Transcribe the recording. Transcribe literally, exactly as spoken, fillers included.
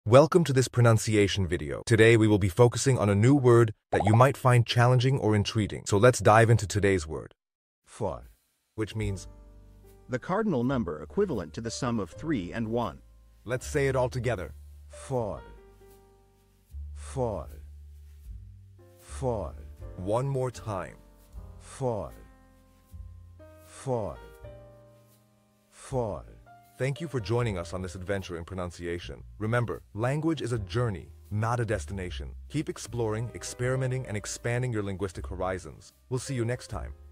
Welcome to this pronunciation video. Today we will be focusing on a new word that you might find challenging or intriguing. So let's dive into today's word, four. which means, The cardinal number equivalent to the sum of three and one. let's say it all together. Four. Four. Four. One more time. Four. Four. Four. Thank you for joining us on this adventure in pronunciation. Remember, language is a journey, not a destination. Keep exploring, experimenting, and expanding your linguistic horizons. We'll see you next time.